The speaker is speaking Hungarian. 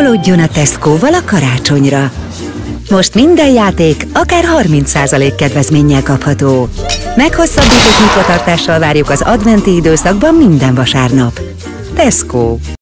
Csalódjon a Tesco-val a karácsonyra! Most minden játék akár 30% kedvezménnyel kapható. Meghosszabbított nyitvatartással várjuk az adventi időszakban minden vasárnap. Tesco.